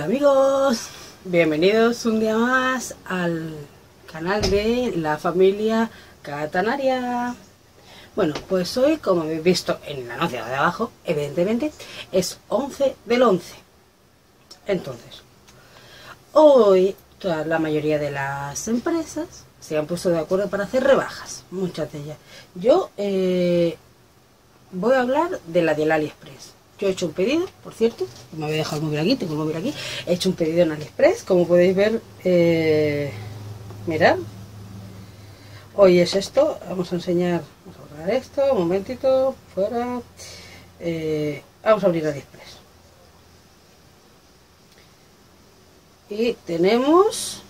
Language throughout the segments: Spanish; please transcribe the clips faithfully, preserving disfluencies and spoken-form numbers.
Amigos, bienvenidos un día más al canal de la familia Catanaria. Bueno, pues hoy, como habéis visto en la nota de abajo, evidentemente es once del once. Entonces, hoy toda la mayoría de las empresas se han puesto de acuerdo para hacer rebajas, muchas de ellas. Yo eh, voy a hablar de la del AliExpress. Yo he hecho un pedido, por cierto, me voy a dejar el móvil aquí, tengo el móvil aquí. He hecho un pedido en AliExpress, como podéis ver, eh, mirad. Hoy es esto, vamos a enseñar, vamos a borrar esto, un momentito, fuera. Eh, vamos a abrir AliExpress. Y tenemos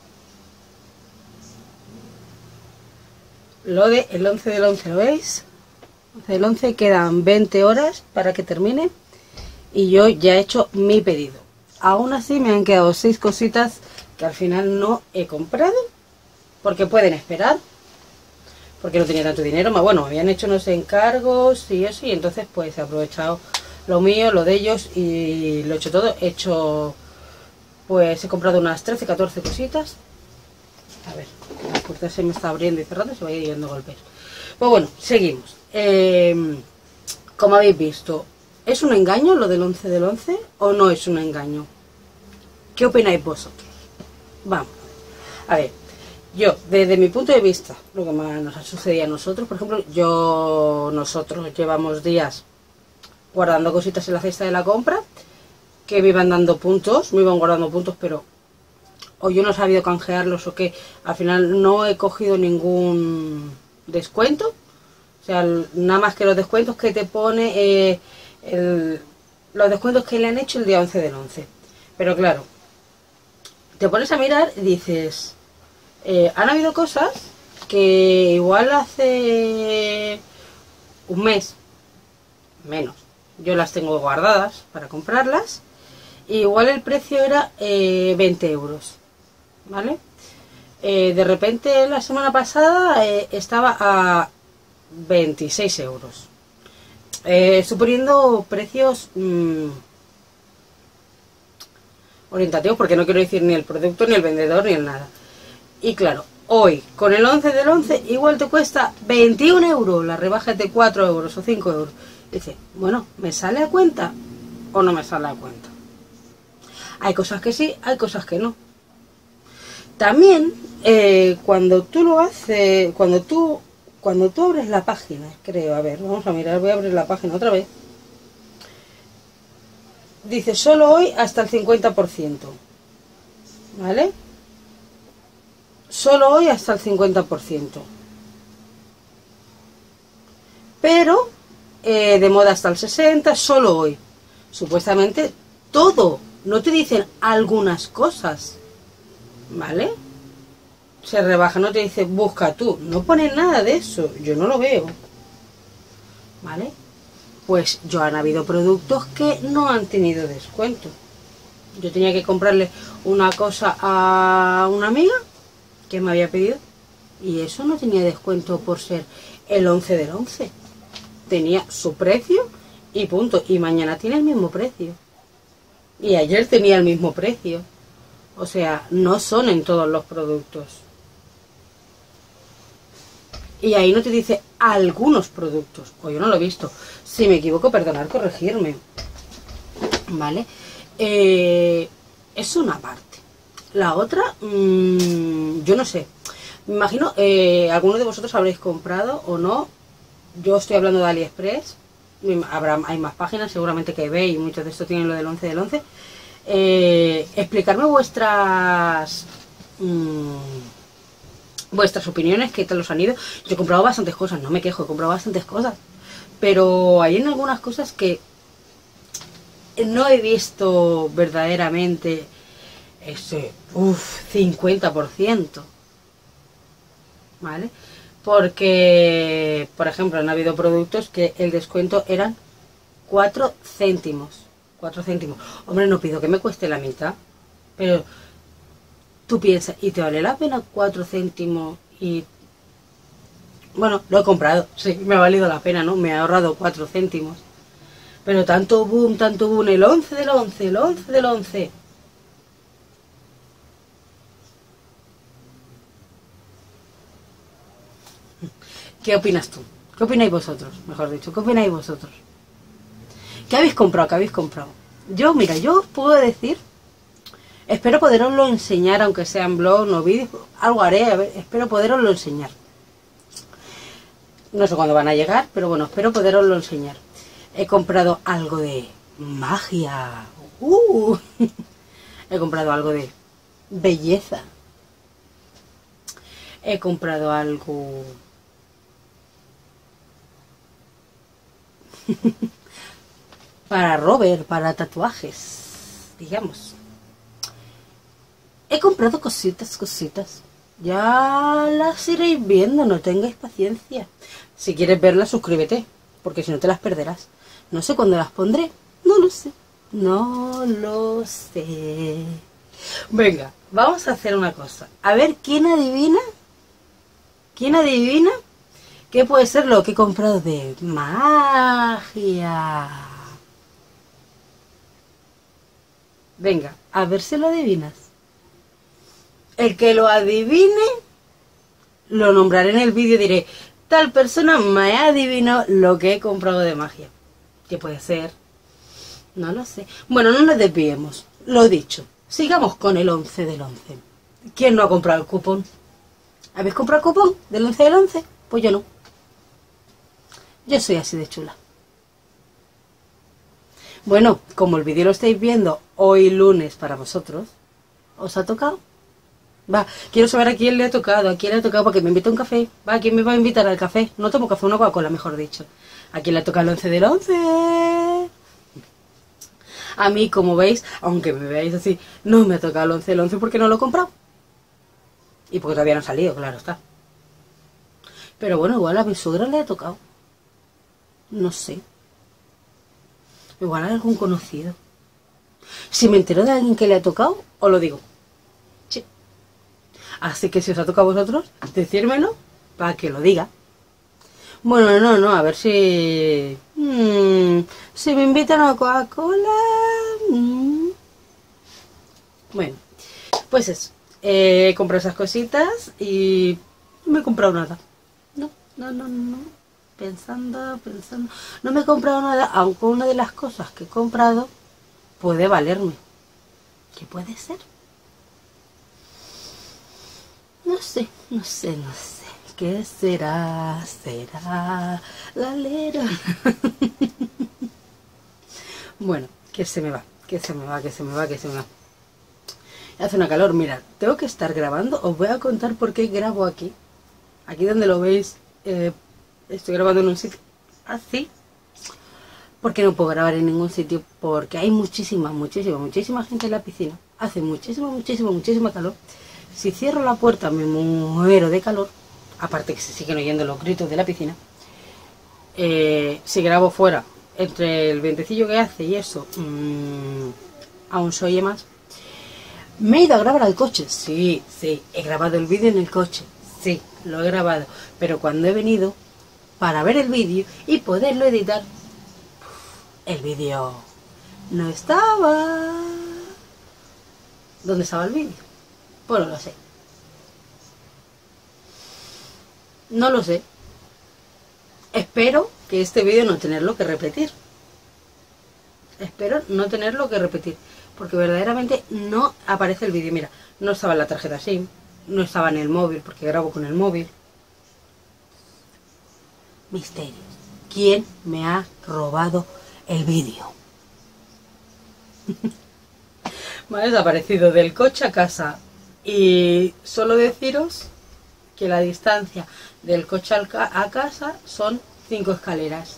lo de el once del once, ¿lo veis? once del once, quedan veinte horas para que termine y yo ya he hecho mi pedido. Aún así me han quedado seis cositas que al final no he comprado porque pueden esperar, porque no tenía tanto dinero. Bueno, me habían hecho unos encargos y eso, y entonces pues he aprovechado lo mío, lo de ellos y lo he hecho todo. He hecho, pues he comprado unas trece, catorce cositas. A ver, la puerta se me está abriendo y cerrando, se va a ir yendo golpes. Pues bueno, seguimos. Eh, como habéis visto, ¿es un engaño lo del once del once o no es un engaño? ¿Qué opináis vosotros? Vamos, a ver, yo, desde mi punto de vista, lo que más nos ha sucedido a nosotros, por ejemplo, yo, nosotros llevamos días guardando cositas en la cesta de la compra, que me iban dando puntos, me iban guardando puntos, pero o yo no he sabido canjearlos o que al final no he cogido ningún descuento. O sea, nada más que los descuentos que te pone, eh, el, los descuentos que le han hecho el día once del once. Pero claro, te pones a mirar y dices, eh, han habido cosas que igual hace un mes, menos, yo las tengo guardadas para comprarlas, y igual el precio era eh, veinte euros, ¿vale? Eh, de repente la semana pasada eh, estaba a veintiséis euros, eh, suponiendo precios mmm, orientativos, porque no quiero decir ni el producto, ni el vendedor, ni el nada. Y claro, hoy con el once del once igual te cuesta veintiún euros, la rebaja es de cuatro euros o cinco euros. Dice, bueno, ¿me sale a cuenta o no me sale a cuenta? Hay cosas que sí, hay cosas que no. También eh, cuando tú lo haces, cuando tú Cuando tú abres la página, creo, a ver, vamos a mirar, voy a abrir la página otra vez. Dice, solo hoy hasta el cincuenta por ciento. ¿Vale? Solo hoy hasta el cincuenta por ciento. Pero, eh, de moda hasta el sesenta por ciento, solo hoy. Supuestamente, todo. No te dicen algunas cosas. ¿Vale? Se rebaja, no te dice busca tú, no pone nada de eso, yo no lo veo, ¿vale? Pues yo han habido productos que no han tenido descuento. Yo tenía que comprarle una cosa a una amiga que me había pedido y eso no tenía descuento por ser el once del once, tenía su precio y punto, y mañana tiene el mismo precio y ayer tenía el mismo precio. O sea, no son en todos los productos. Y ahí no te dice algunos productos, o yo no lo he visto. Si me equivoco, perdonad, corregirme. ¿Vale? Eh, es una parte. La otra, mmm, yo no sé. Me imagino, eh, algunos de vosotros habréis comprado o no. Yo estoy hablando de AliExpress. Habrá, hay más páginas, seguramente que veis, y muchos de estos tienen lo del once del once. Eh, explicarme vuestras... Mmm, vuestras opiniones, qué tal os han ido. Yo he comprado bastantes cosas, no me quejo, he comprado bastantes cosas, pero hay en algunas cosas que no he visto verdaderamente ese uff, cincuenta por ciento, ¿vale? Porque, por ejemplo, han habido productos que el descuento eran cuatro céntimos. cuatro céntimos. Hombre, no pido que me cueste la mitad, pero tú piensas, ¿y te vale la pena cuatro céntimos? Y bueno, lo he comprado, sí, me ha valido la pena, ¿no? Me he ahorrado cuatro céntimos. Pero tanto boom, tanto boom, el once del once, el once del once. ¿Qué opinas tú? ¿Qué opináis vosotros? Mejor dicho, ¿qué opináis vosotros? ¿Qué habéis comprado? ¿Qué habéis comprado? Yo, mira, yo os puedo decir, espero poderoslo enseñar, aunque sea en blog, no vídeos, algo haré, a ver, espero poderoslo enseñar. No sé cuándo van a llegar, pero bueno, espero poderoslo enseñar. He comprado algo de magia. Uh. He comprado algo de belleza. He comprado algo... para Robert, para tatuajes, digamos. He comprado cositas, cositas. Ya las iréis viendo, no tengáis paciencia. Si quieres verlas, suscríbete, porque si no te las perderás. No sé cuándo las pondré, no lo sé. No lo sé. Venga, vamos a hacer una cosa. A ver quién adivina. ¿Quién adivina qué puede ser lo que he comprado de magia? Venga, a ver si lo adivinas. El que lo adivine, lo nombraré en el vídeo y diré, tal persona me adivinó lo que he comprado de magia. ¿Qué puede ser? No lo sé. Bueno, no nos desviemos. Lo dicho, sigamos con el once del once. ¿Quién no ha comprado el cupón? ¿Habéis comprado el cupón del once del once? Pues yo no. Yo soy así de chula. Bueno, como el vídeo lo estáis viendo hoy lunes para vosotros, ¿os ha tocado? Va, quiero saber a quién le ha tocado, a quién le ha tocado para que me invite a un café. Va, ¿quién me va a invitar al café? No tomo café, una Coca-Cola, mejor dicho. ¿A quién le ha tocado el once del once? A mí, como veis, aunque me veáis así, no me ha tocado el once del once porque no lo he comprado. Y porque todavía no ha salido, claro está. Pero bueno, igual a mi suegra le ha tocado. No sé. Igual a algún conocido. Si me entero de alguien que le ha tocado, os lo digo. Sí. Así que si os ha tocado a vosotros, decírmelo para que lo diga. Bueno, no, no, a ver si... Mmm, si me invitan a Coca-Cola... Mmm. Bueno, pues eso. Eh, he comprado esas cositas y no me he comprado nada. No, no, no, no. Pensando, pensando... No me he comprado nada, aunque una de las cosas que he comprado puede valerme. ¿Qué puede ser? No sé, no sé, no sé. ¿Qué será? ¿Será la lera? Bueno, que se me va, que se me va, que se me va, que se me va. Hace una calor, mirad, tengo que estar grabando. Os voy a contar por qué grabo aquí. Aquí donde lo veis, eh, estoy grabando en un sitio así. Porque no puedo grabar en ningún sitio, porque hay muchísima, muchísima, muchísima gente en la piscina. Hace muchísima, muchísima, muchísima calor. Si cierro la puerta me muero de calor. Aparte que se siguen oyendo los gritos de la piscina. Eh, si grabo fuera, entre el vientecillo que hace y eso, mmm, aún se oye más. ¿Me he ido a grabar al coche? Sí, sí, he grabado el vídeo en el coche. Sí, lo he grabado. Pero cuando he venido para ver el vídeo y poderlo editar, el vídeo no estaba. ¿Dónde estaba el vídeo? Pues no lo sé. No lo sé. Espero que este vídeo no tenerlo que repetir. Espero no tenerlo que repetir. Porque verdaderamente no aparece el vídeo. Mira, no estaba en la tarjeta SIM. No estaba en el móvil porque grabo con el móvil. Misterios. ¿Quién me ha robado el vídeo? Me ha desaparecido del coche a casa. Y solo deciros que la distancia del coche a casa son cinco escaleras.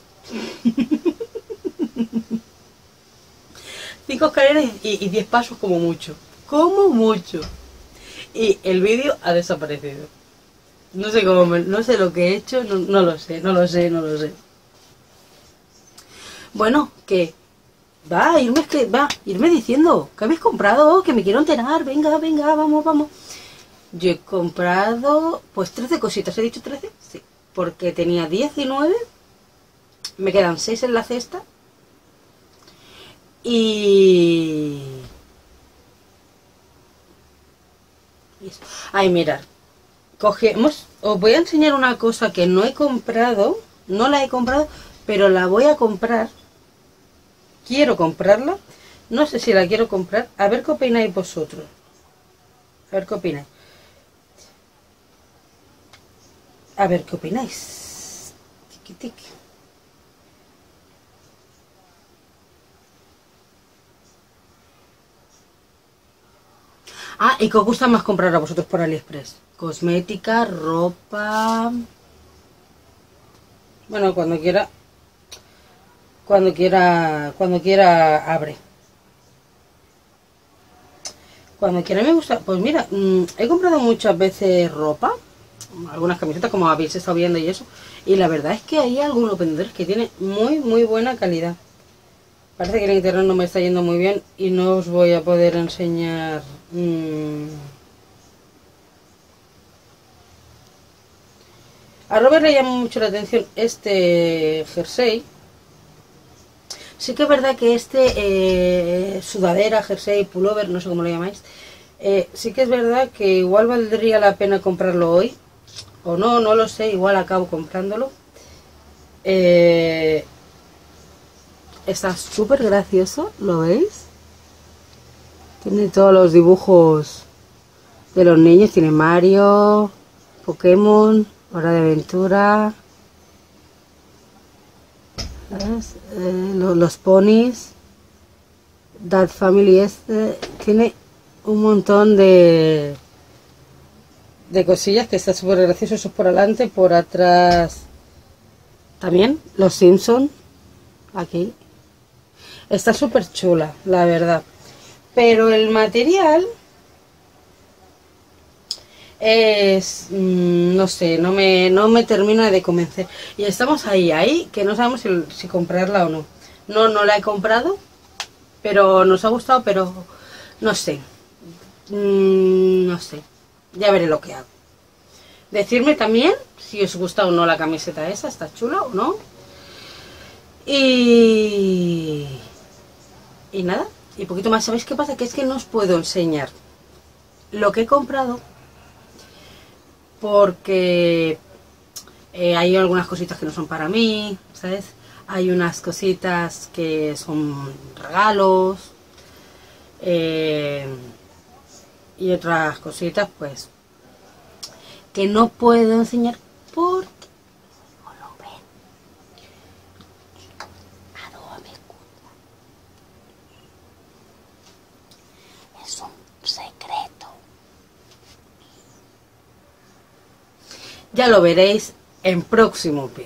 Cinco escaleras y, y diez pasos como mucho. Como mucho. Y el vídeo ha desaparecido. No sé cómo me, no sé lo que he hecho, no, no lo sé, no lo sé, no lo sé. Bueno, que va, irme, va, irme diciendo que habéis comprado, que me quiero enterar, venga, venga, vamos, vamos. Yo he comprado, pues trece cositas, ¿he dicho trece? Sí, porque tenía diecinueve, me quedan seis en la cesta. Y... Ay, mirad, cogemos, os voy a enseñar una cosa que no he comprado, no la he comprado, pero la voy a comprar. Quiero comprarla, no sé si la quiero comprar, a ver qué opináis vosotros. A ver qué opináis. A ver qué opináis. Tiki tiki. Ah, ¿y qué os gusta más comprar a vosotros por AliExpress? Cosmética, ropa... Bueno, cuando quiera... Cuando quiera... Cuando quiera abre. Cuando quiera me gusta... Pues mira, mmm, he comprado muchas veces ropa. Algunas camisetas como habéis estado viendo y eso. Y la verdad es que hay algunos vendedores que tienen muy, muy buena calidad. Parece que el internet no me está yendo muy bien y no os voy a poder enseñar... Mmm. A Robert le llama mucho la atención este jersey. Sí que es verdad que este eh, sudadera, jersey, pullover, no sé cómo lo llamáis. Eh, sí que es verdad que igual valdría la pena comprarlo hoy. O no, no lo sé, igual acabo comprándolo. Eh... Está súper gracioso, ¿lo veis? Tiene todos los dibujos de los niños. Tiene Mario, Pokémon, Hora de Aventura, ¿sabes? Eh, los, los ponis, That Family este. Tiene un montón de, de cosillas que está súper gracioso. Eso es por adelante, por atrás también, los Simpson aquí. Está súper chula, la verdad. Pero el material es... Mmm, no sé, no me, no me termina de convencer. Y estamos ahí, ahí, que no sabemos si, si comprarla o no. No, no la he comprado, pero nos ha gustado, pero no sé. Mmm, no sé. Ya veré lo que hago. Decidme también si os gusta o no la camiseta esa, está chula o no. Y... Y nada, y poquito más. ¿Sabéis qué pasa? Que es que no os puedo enseñar lo que he comprado porque eh, hay algunas cositas que no son para mí, ¿sabes? Hay unas cositas que son regalos eh, y otras cositas pues que no puedo enseñar porque secreto. Ya lo veréis en próximos vídeos.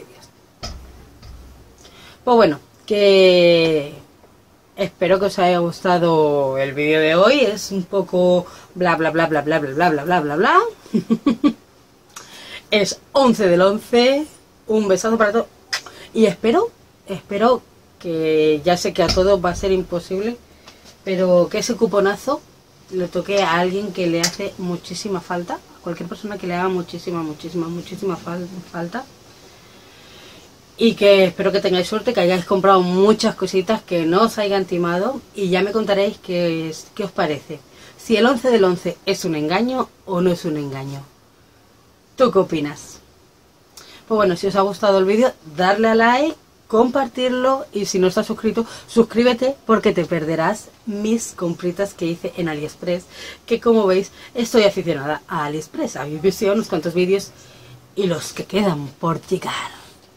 Pues bueno, que espero que os haya gustado el vídeo de hoy. Es un poco bla bla bla bla bla bla bla bla bla bla bla. Es once del once. Un besazo para todos. Y espero, espero que ya sé que a todos va a ser imposible, pero que ese cuponazo le toque a alguien que le hace muchísima falta, a cualquier persona que le haga muchísima, muchísima, muchísima fal falta. Y que espero que tengáis suerte, que hayáis comprado muchas cositas, que no os hayan timado y ya me contaréis qué, es, qué os parece. Si el once del once es un engaño o no es un engaño. ¿Tú qué opinas? Pues bueno, si os ha gustado el vídeo, darle a like, compartirlo y si no estás suscrito, suscríbete porque te perderás mis compritas que hice en AliExpress, que como veis estoy aficionada a AliExpress. Habéis visto unos cuantos vídeos y los que quedan por llegar.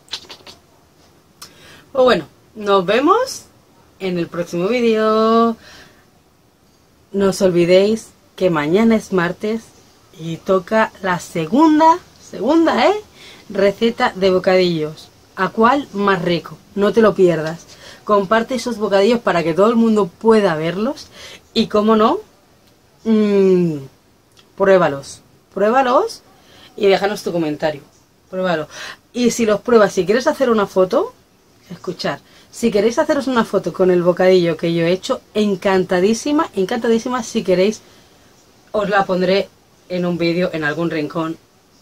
Pues bueno, nos vemos en el próximo vídeo. No os olvidéis que mañana es martes y toca la segunda, segunda, ¿eh? receta de bocadillos. ¿A cuál más rico? No te lo pierdas. Comparte esos bocadillos para que todo el mundo pueda verlos. Y como no, mmm, pruébalos. Pruébalos y déjanos tu comentario. Pruébalo. Y si los pruebas, si quieres hacer una foto, escuchar. Si queréis haceros una foto con el bocadillo que yo he hecho, encantadísima, encantadísima. Si queréis, os la pondré en un vídeo en algún rincón.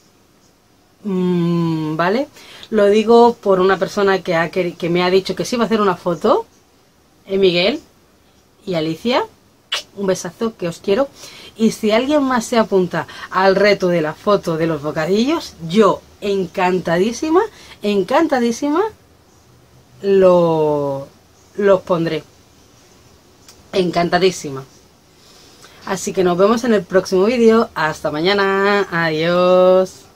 Mm, ¿Vale? Lo digo por una persona que, ha, que, que me ha dicho que sí va a hacer una foto. Eh, Miguel y Alicia. Un besazo, que os quiero. Y si alguien más se apunta al reto de la foto de los bocadillos, yo encantadísima, encantadísima, lo, los pondré. Encantadísima. Así que nos vemos en el próximo vídeo. Hasta mañana. Adiós.